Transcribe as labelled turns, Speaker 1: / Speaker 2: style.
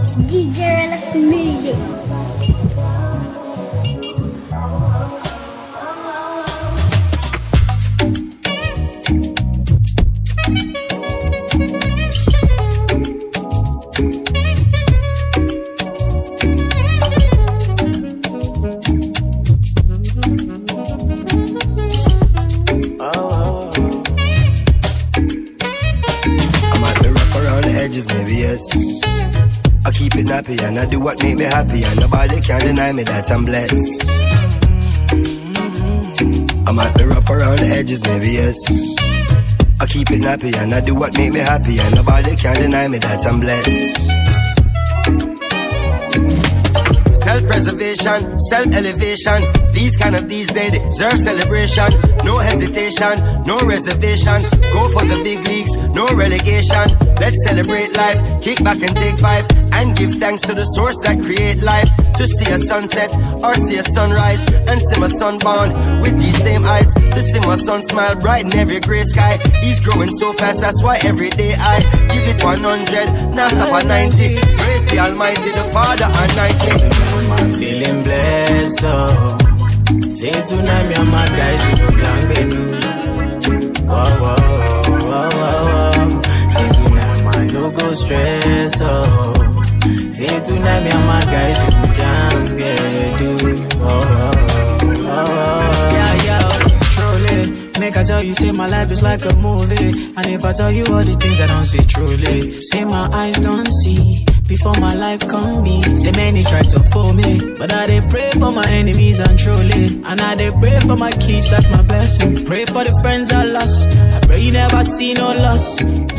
Speaker 1: DJ Relax Music.
Speaker 2: I keep it nappy and I do what make me happy, and nobody can deny me that I'm blessed. I'm at the rough around the edges, maybe yes. I keep it nappy and I do what make me happy, and nobody can deny me that I'm blessed. Self-preservation, self-elevation, these days deserve celebration. No hesitation, no reservation. Go for the big leagues, no relegation. Let's celebrate life, kick back and take 5, and give thanks to the source that create life. To see a sunset or see a sunrise, and see my son born with these same eyes. To see my son smile bright in every grey sky. He's growing so fast, that's why every day I give it 100, now stop at 90. Praise the Almighty, the Father and 90.
Speaker 3: I'm feeling blessed, oh. Say tonight me and my guys we go clang bedu. Whoa, whoa, whoa, whoa, whoa. Say tonight man no go stress, oh. Say tonight me and my guys we go clang bedu. Oh, oh, oh, oh. Yeah, yeah, truly. Make I tell you, say my life is like a movie. And if I tell you all these things I don't see truly. Say my eyes don't see before my life come be. Say many try to fool me, but I dey pray for my enemies and truly. And I dey pray for my kids, that's my blessings. Pray for the friends I lost, I pray you never see no loss.